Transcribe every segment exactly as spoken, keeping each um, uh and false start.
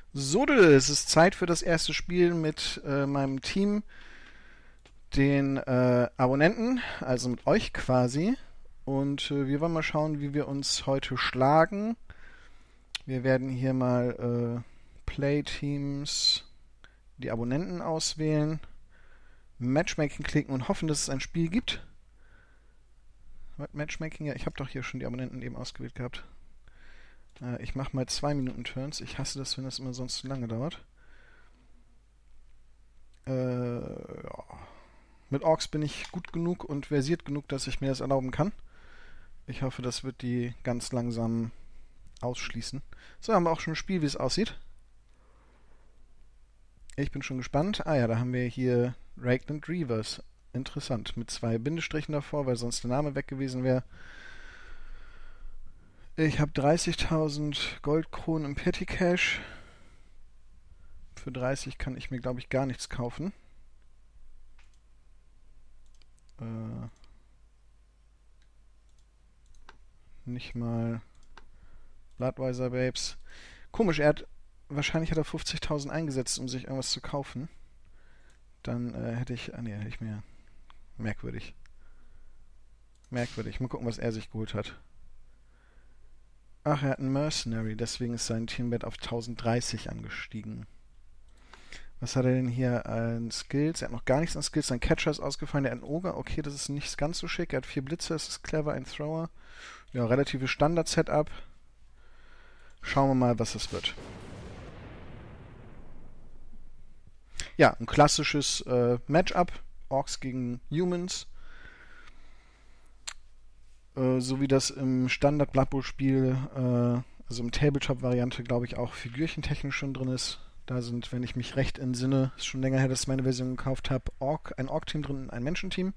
So, es ist Zeit für das erste Spiel mit äh, meinem Team, den äh, Abonnenten, also mit euch quasi. Und äh, wir wollen mal schauen, wie wir uns heute schlagen. Wir werden hier mal äh, Playteams, die Abonnenten auswählen, Matchmaking klicken und hoffen, dass es ein Spiel gibt. Matchmaking, ja, ich habe doch hier schon die Abonnenten eben ausgewählt gehabt. Äh, ich mache mal zwei Minuten Turns. Ich hasse das, wenn das immer sonst zu lange dauert. Äh, ja. Mit Orks bin ich gut genug und versiert genug, dass ich mir das erlauben kann. Ich hoffe, das wird die ganz langsam ausschließen. So, haben wir auch schon ein Spiel, wie es aussieht. Ich bin schon gespannt. Ah ja, da haben wir hier Ragland Reavers. Interessant. Mit zwei Bindestrichen davor, weil sonst der Name weg gewesen wäre. Ich habe dreißigtausend Goldkronen im Petty Cash. Für dreißig kann ich mir, glaube ich, gar nichts kaufen. Äh, nicht mal Bloodweiser Babes. Komisch, er hat wahrscheinlich hat er fünfzigtausend eingesetzt, um sich irgendwas zu kaufen. Dann äh, hätte ich, ah nee, hätte ich mir merkwürdig. Merkwürdig. Mal gucken, was er sich geholt hat. Ach, er hat einen Mercenary, deswegen ist sein Teambet auf tausenddreißig angestiegen. Was hat er denn hier an Skills? Er hat noch gar nichts an Skills. Sein Catcher ist ausgefallen. Der hat einen Ogre. Okay, das ist nicht ganz so schick. Er hat vier Blitze. Das ist clever. Ein Thrower. Ja, relatives Standard-Setup. Schauen wir mal, was das wird. Ja, ein klassisches äh, Matchup. Orks gegen Humans. Äh, so wie das im Standard-Blood Bowl-Spiel, äh, also im Tabletop-Variante, glaube ich, auch figürchentechnisch schon drin ist. Da sind, wenn ich mich recht entsinne, ist schon länger her, dass ich meine Version gekauft habe, Ork, ein Ork-Team drin, ein Menschenteam.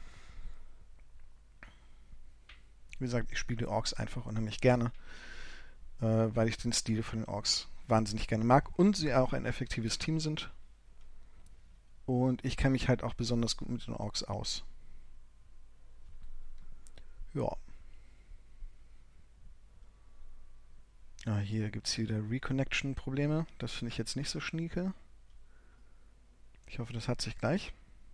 Wie gesagt, ich spiele Orks einfach unheimlich gerne, äh, weil ich den Stil von den Orks wahnsinnig gerne mag und sie auch ein effektives Team sind. Und ich kenne mich halt auch besonders gut mit den Orks aus. Ja. Ah, hier gibt es wieder Reconnection-Probleme. Das finde ich jetzt nicht so schnieke. Ich hoffe, das hat sich gleich.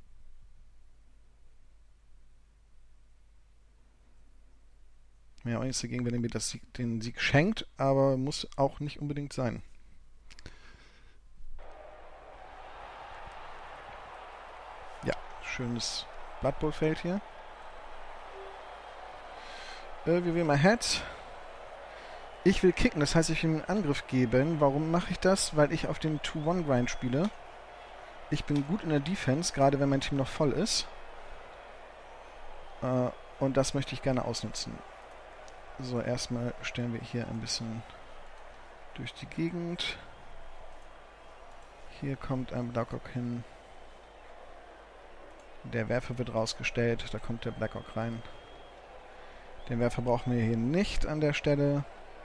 Ja, auch nichts dagegen, wenn er mir das Sieg, den Sieg schenkt, aber muss auch nicht unbedingt sein. Ja, schönes Blood Bowl-Feld hier. Äh, wir wählen mal Head. Ich will kicken, das heißt, ich will einen Angriff geben. Warum mache ich das? Weil ich auf den zwei eins Grind spiele. Ich bin gut in der Defense, gerade wenn mein Team noch voll ist. Äh, und das möchte ich gerne ausnutzen. So, erstmal stellen wir hier ein bisschen durch die Gegend. Hier kommt ein Blackhawk hin. Der Werfer wird rausgestellt, da kommt der Blackhawk rein. Den Werfer brauchen wir hier nicht an der Stelle.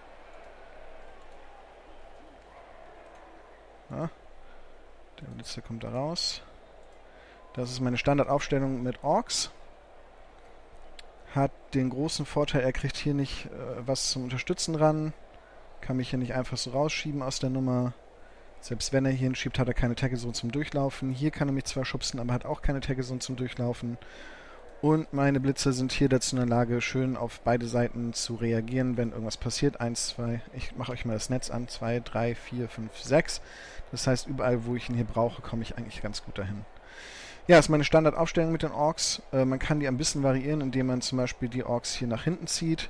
Ja. Der Blitzer kommt da raus. Das ist meine Standardaufstellung mit Orks. Hat den großen Vorteil, er kriegt hier nicht äh, was zum Unterstützen ran. Kann mich hier nicht einfach so rausschieben aus der Nummer. Selbst wenn er hier hinschiebt, hat er keine Tackle-Zone zum Durchlaufen. Hier kann er mich zwar schubsen, aber hat auch keine Tackle-Zone zum Durchlaufen. Und meine Blitzer sind hier dazu in der Lage, schön auf beide Seiten zu reagieren, wenn irgendwas passiert. Eins, zwei, ich mache euch mal das Netz an. Zwei, drei, vier, fünf, sechs. Das heißt, überall, wo ich ihn hier brauche, komme ich eigentlich ganz gut dahin. Ja, das ist meine Standardaufstellung mit den Orks. Äh, man kann die ein bisschen variieren, indem man zum Beispiel die Orks hier nach hinten zieht.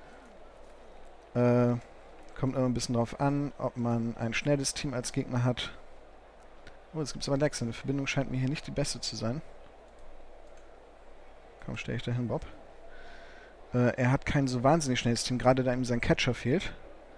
Äh, kommt immer ein bisschen drauf an, ob man ein schnelles Team als Gegner hat. Oh, jetzt gibt es aber Lags. Die Verbindung scheint mir hier nicht die beste zu sein. Komm, stelle ich da hin, Bob. Äh, er hat kein so wahnsinnig schnelles Team, gerade da ihm sein Catcher fehlt.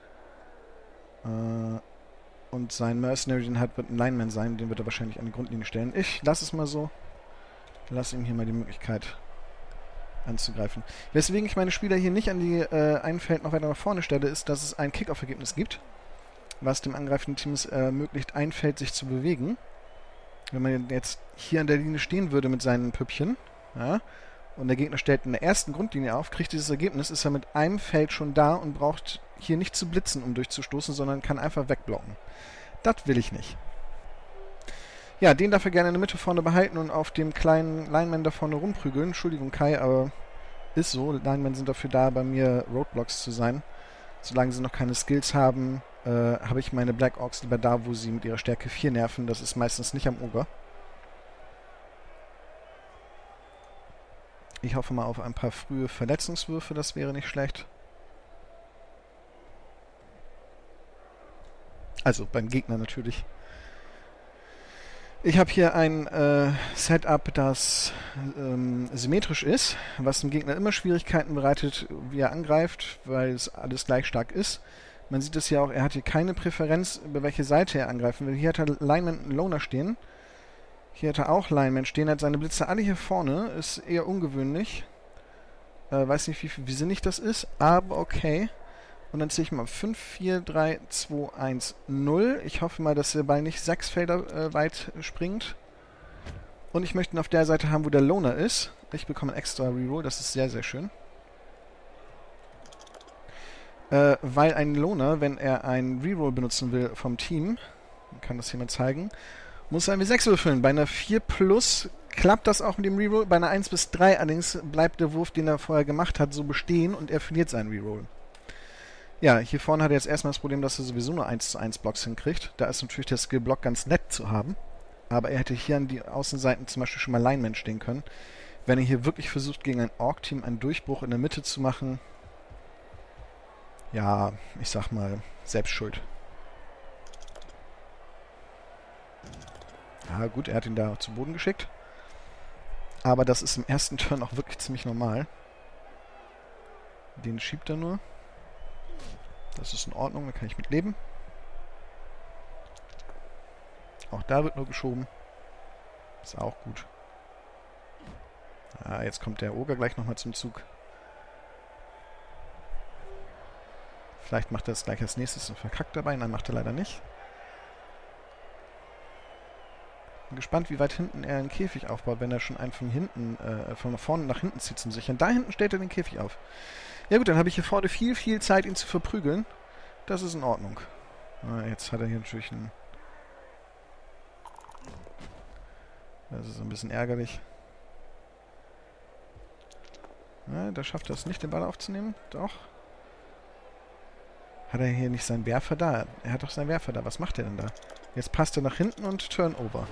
Äh, und sein Mercenary, den hat, wird ein Lineman sein, den wird er wahrscheinlich an die Grundlinie stellen. Ich lasse es mal so. Lasse ihm hier mal die Möglichkeit anzugreifen. Weswegen ich meine Spieler hier nicht an die äh, ein Feld noch weiter nach vorne stelle, ist, dass es ein Kick-Off-Ergebnis gibt, was dem angreifenden Team es ermöglicht, ein Feld sich zu bewegen. Wenn man jetzt hier an der Linie stehen würde mit seinen Püppchen, ja, und der Gegner stellt in der ersten Grundlinie auf, kriegt dieses Ergebnis, ist er mit einem Feld schon da und braucht hier nicht zu blitzen, um durchzustoßen, sondern kann einfach wegblocken. Das will ich nicht. Ja, den darf er gerne in der Mitte vorne behalten und auf dem kleinen Lineman da vorne rumprügeln. Entschuldigung, Kai, aber ist so. Linemen sind dafür da, bei mir Roadblocks zu sein. Solange sie noch keine Skills haben, äh, habe ich meine Black Orcs lieber da, wo sie mit ihrer Stärke vier nerven. Das ist meistens nicht am Ogre. Ich hoffe mal auf ein paar frühe Verletzungswürfe, das wäre nicht schlecht. Also beim Gegner natürlich. Ich habe hier ein äh, Setup, das ähm, symmetrisch ist, was dem Gegner immer Schwierigkeiten bereitet, wie er angreift, weil es alles gleich stark ist. Man sieht es ja auch, er hat hier keine Präferenz, über welche Seite er angreifen will. Hier hat er Lineman und Loner stehen. Hier hat er auch Lineman stehen, er hat seine Blitze alle hier vorne. Ist eher ungewöhnlich. Äh, weiß nicht, wie, wie sinnig das ist, aber okay. Und dann ziehe ich mal fünf, vier, drei, zwei, eins, null. Ich hoffe mal, dass der Ball nicht sechs Felder äh, weit springt. Und ich möchte ihn auf der Seite haben, wo der Loner ist. Ich bekomme einen extra Reroll, das ist sehr, sehr schön. Äh, weil ein Loner, wenn er einen Reroll benutzen will vom Team, kann das hier mal zeigen, muss er ein W sechs würfeln. Bei einer vier plus klappt das auch mit dem Reroll. Bei einer eins bis drei allerdings bleibt der Wurf, den er vorher gemacht hat, so bestehen und er verliert seinen Reroll. Ja, hier vorne hat er jetzt erstmal das Problem, dass er sowieso nur eins zu eins Blocks hinkriegt. Da ist natürlich der Skill-Block ganz nett zu haben. Aber er hätte hier an die Außenseiten zum Beispiel schon mal Lineman stehen können. Wenn er hier wirklich versucht, gegen ein Orc-Team einen Durchbruch in der Mitte zu machen, ja, ich sag mal, selbst schuld. Ja gut, er hat ihn da zu Boden geschickt. Aber das ist im ersten Turn auch wirklich ziemlich normal. Den schiebt er nur. Das ist in Ordnung, da kann ich mit leben. Auch da wird nur geschoben. Ist auch gut. Ah, jetzt kommt der Ogre gleich nochmal zum Zug. Vielleicht macht er das gleich als nächstes und verkackt dabei. Nein, macht er leider nicht. Bin gespannt, wie weit hinten er einen Käfig aufbaut, wenn er schon einen von hinten, äh, von vorne nach hinten zieht zum Sichern. Da hinten stellt er den Käfig auf. Ja gut, dann habe ich hier vorne viel, viel Zeit, ihn zu verprügeln. Das ist in Ordnung. Ah, jetzt hat er hier natürlich einen... Das ist ein bisschen ärgerlich. Ja, da schafft er es nicht, den Ball aufzunehmen. Doch. Hat er hier nicht seinen Werfer da? Er hat doch seinen Werfer da. Was macht er denn da? Jetzt passt er nach hinten und Turnover.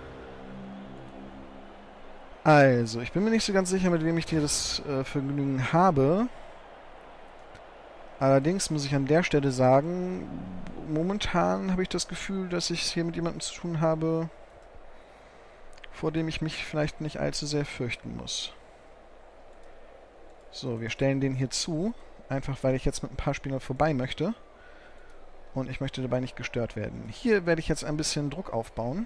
Also, ich bin mir nicht so ganz sicher, mit wem ich hier das äh, Vergnügen habe. Allerdings muss ich an der Stelle sagen, momentan habe ich das Gefühl, dass ich es hier mit jemandem zu tun habe, vor dem ich mich vielleicht nicht allzu sehr fürchten muss. So, wir stellen den hier zu, einfach weil ich jetzt mit ein paar Spielern vorbei möchte. Und ich möchte dabei nicht gestört werden. Hier werde ich jetzt ein bisschen Druck aufbauen.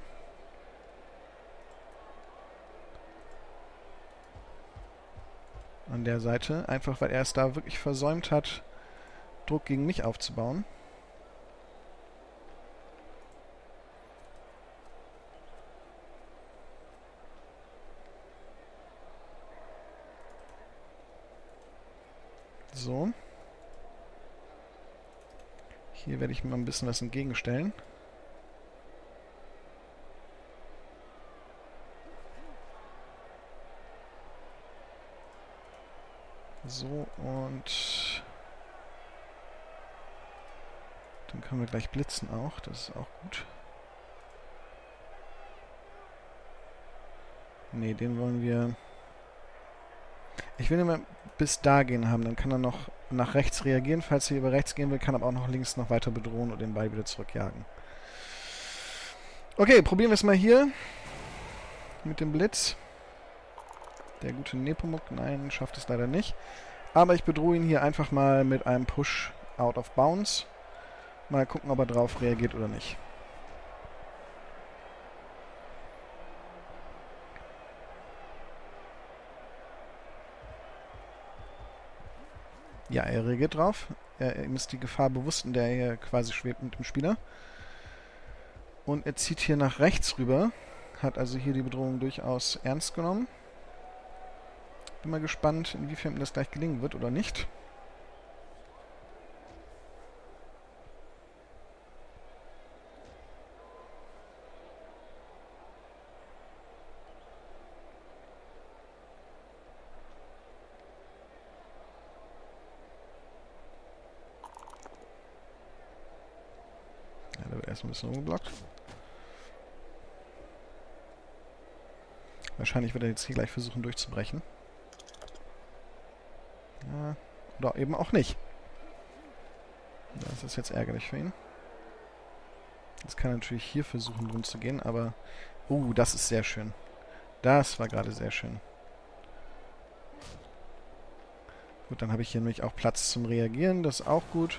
An der Seite, einfach weil er es da wirklich versäumt hat, Druck gegen mich aufzubauen. So. Hier werde ich mal ein bisschen was entgegenstellen. So, und dann können wir gleich blitzen auch, das ist auch gut. Ne, den wollen wir... Ich will immer bis da gehen haben, dann kann er noch nach rechts reagieren, falls er über rechts gehen will, kann aber auch noch links noch weiter bedrohen und den Ball wieder zurückjagen. Okay, probieren wir es mal hier mit dem Blitz. Der gute Nepomuk, nein, schafft es leider nicht. Aber ich bedrohe ihn hier einfach mal mit einem Push out of bounds. Mal gucken, ob er drauf reagiert oder nicht. Ja, er reagiert drauf. Er, ihm ist die Gefahr bewusst, in der er hier quasi schwebt mit dem Spieler. Und er zieht hier nach rechts rüber. Hat also hier die Bedrohung durchaus ernst genommen. Bin mal gespannt, inwiefern mir das gleich gelingen wird oder nicht. Da wird erstmal ein bisschen rumgeblockt. Wahrscheinlich wird er jetzt hier gleich versuchen durchzubrechen. Ja, oder eben auch nicht. Das ist jetzt ärgerlich für ihn. Jetzt kann er natürlich hier versuchen, drum zu gehen, aber... Oh, das ist sehr schön. Das war gerade sehr schön. Gut, dann habe ich hier nämlich auch Platz zum Reagieren. Das ist auch gut.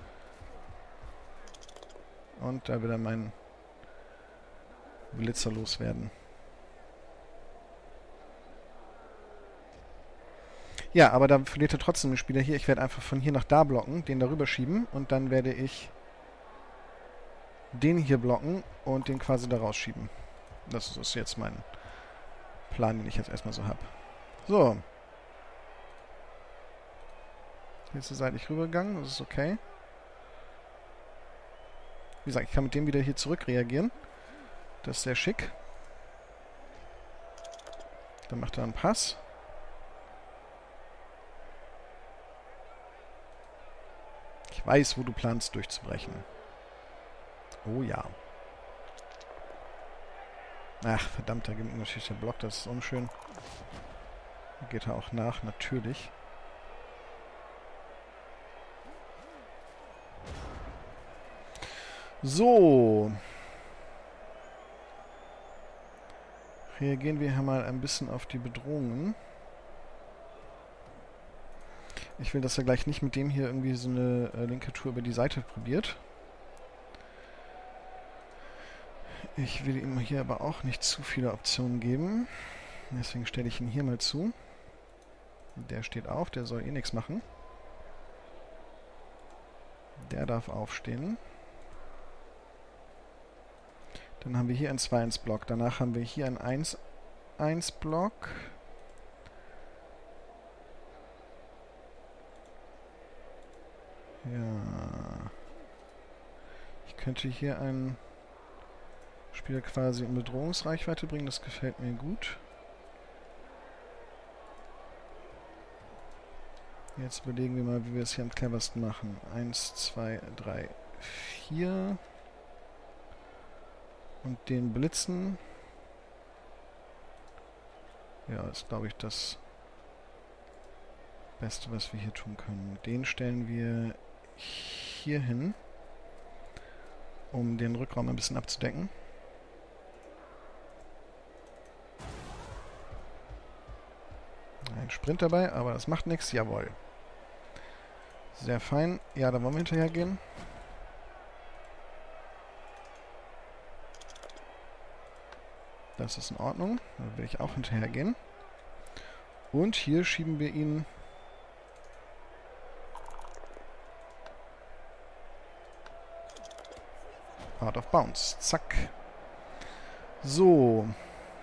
Und da will er meinen Blitzer loswerden. Ja, aber da verliert er trotzdem den Spieler hier. Ich werde einfach von hier nach da blocken, den darüber schieben und dann werde ich den hier blocken und den quasi da rausschieben. Das ist jetzt mein Plan, den ich jetzt erstmal so habe. So. Jetzt ist er seitlich rübergegangen, das ist okay. Wie gesagt, ich kann mit dem wieder hier zurück reagieren. Das ist sehr schick. Dann macht er einen Pass. Ich weiß, wo du planst, durchzubrechen. Oh ja. Ach, verdammt, da gibt es natürlich der Block, das ist unschön. Da geht er auch nach, natürlich. So. Reagieren wir hier mal ein bisschen auf die Bedrohungen. Ich will, dass er gleich nicht mit dem hier irgendwie so eine äh, linke Tour über die Seite probiert. Ich will ihm hier aber auch nicht zu viele Optionen geben. Deswegen stelle ich ihn hier mal zu. Der steht auf, der soll eh nichts machen. Der darf aufstehen. Dann haben wir hier einen zwei eins Block. Danach haben wir hier einen eins eins Block. Ja. Ich könnte hier einen Spieler quasi in Bedrohungsreichweite bringen. Das gefällt mir gut. Jetzt überlegen wir mal, wie wir es hier am cleversten machen. eins, zwei, drei, vier. Und den blitzen. Ja, ist, glaube ich, das Beste, was wir hier tun können. Den stellen wir hier hin, um den Rückraum ein bisschen abzudecken. Ein Sprint dabei, aber das macht nichts. Jawohl. Sehr fein. Ja, da wollen wir hinterher gehen. Das ist in Ordnung. Da will ich auch hinterher gehen. Und hier schieben wir ihn out of bounds. Zack. So.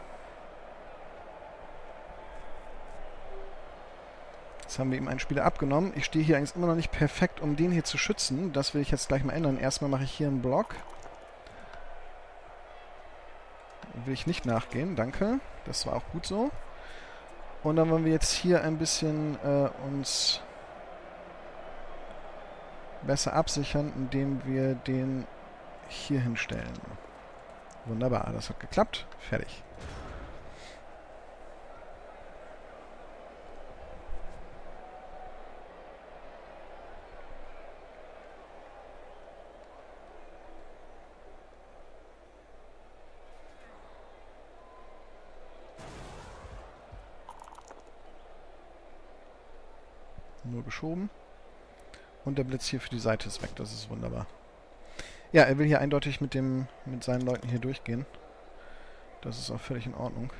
Jetzt haben wir ihm einen Spieler abgenommen. Ich stehe hier eigentlich immer noch nicht perfekt, um den hier zu schützen. Das will ich jetzt gleich mal ändern. Erstmal mache ich hier einen Block. Will ich nicht nachgehen, danke. Das war auch gut so. Und dann wollen wir jetzt hier ein bisschen äh, uns besser absichern, indem wir den hier hinstellen. Wunderbar, das hat geklappt. Fertig. Nur geschoben. Und der Blitz hier für die Seite ist weg. Das ist wunderbar. Ja, er will hier eindeutig mit dem mit seinen Leuten hier durchgehen. Das ist auch völlig in Ordnung.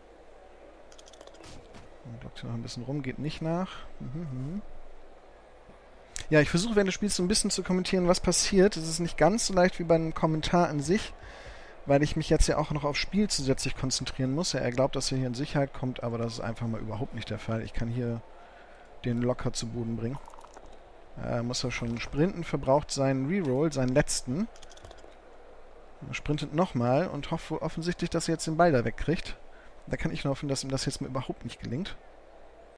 Blockt hier noch ein bisschen rum, geht nicht nach. Mhm, mhm. Ja, ich versuche während des Spiels so ein bisschen zu kommentieren, was passiert. Es ist nicht ganz so leicht wie beim Kommentar an sich, weil ich mich jetzt ja auch noch aufs Spiel zusätzlich konzentrieren muss. Ja, er glaubt, dass er hier in Sicherheit kommt, aber das ist einfach mal überhaupt nicht der Fall. Ich kann hier den locker zu Boden bringen. Er muss ja schon sprinten, verbraucht seinen Reroll, seinen letzten. Er sprintet nochmal und hofft offensichtlich, dass er jetzt den Ball da wegkriegt. Da kann ich nur hoffen, dass ihm das jetzt mal überhaupt nicht gelingt.